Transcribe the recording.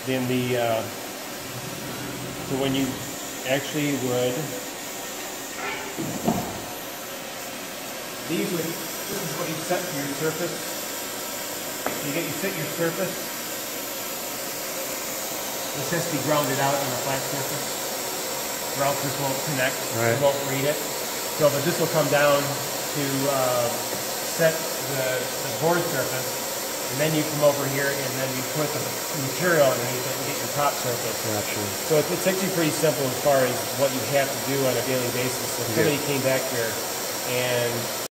then so when you actually would, this is what you set for your surface. You set your surface. This has to be grounded out on a flat surface, or else this won't connect. Right. It won't read it. So, but this will come down to set the board surface, and then you come over here and then you put the material underneath it and get your top surface. Gotcha. So it's actually pretty simple as far as what you have to do on a daily basis. So if somebody came back here and